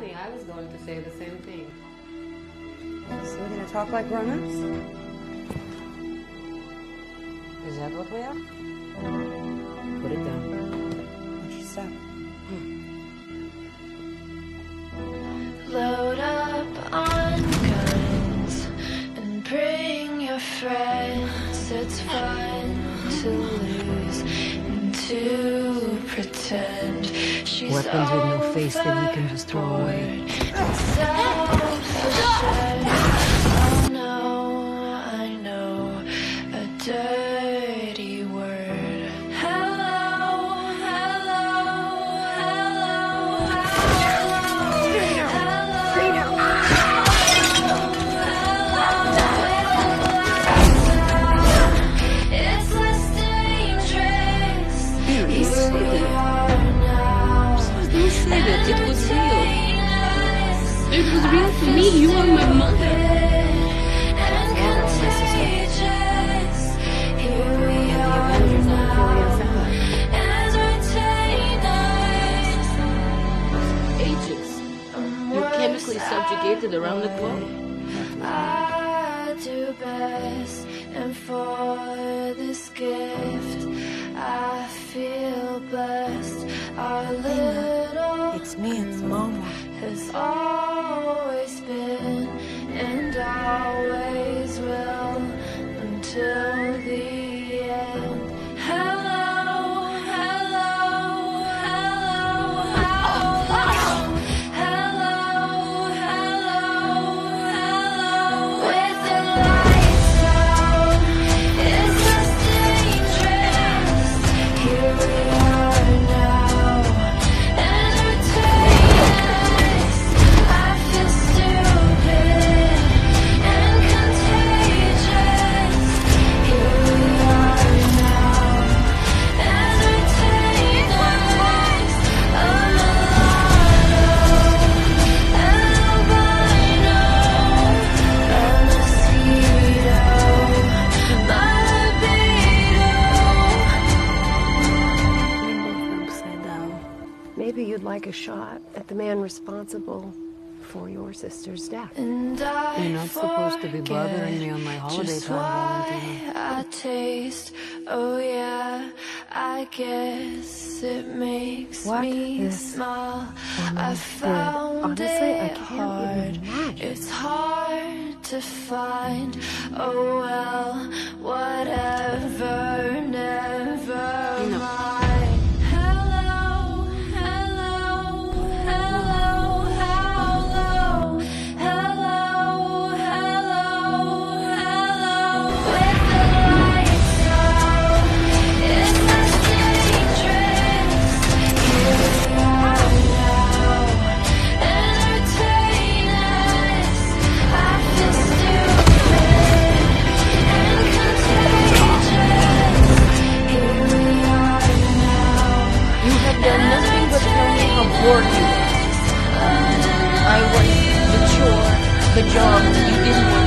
funny. I was going to say the same thing. So we're gonna talk like grown-ups? Is that what we are? Put it down. What's your step? Load up on guns and bring your friends. It's fun to lose and to pretend. She's Weapons with no face that you can just throw away. Oh no, I know a dirty word. Hello, hello, hello, hello. It's less dangerous. Don't say that. It was real. It was real to me. You are my mother. Ages. You're chemically subjugated around the globe. I do best, and for this gift, I feel blessed. Our little It's me, it's Mama. has always been and always will until the end. Hello, hello, hello, hello, hello, hello. With the lights out, it's less dangerous. Here we are now, entertainers. I feel stupid and contagious. Here we are now, entertainers. A mulatto, albino, a mosquito, my libido. Upside down. Maybe you'd like a shot at the man responsible for your sister's death. And You're not supposed to be bothering me forget on my holiday just time, why Valentina. I taste. Oh yeah, I guess it makes What me this smile. woman I did. found Honestly, I it can't hard. even imagine. It's hard to find. Oh well, whatever, never You know. mind. Hello, hello, hello, hello, hello, hello, hello. With the lights out, it's less dangerous. Here we are now, entertainers. I feel stupid and contagious. Here we are now. You have done nothing but tell me how bored you were. I was the chore, the job you didn't want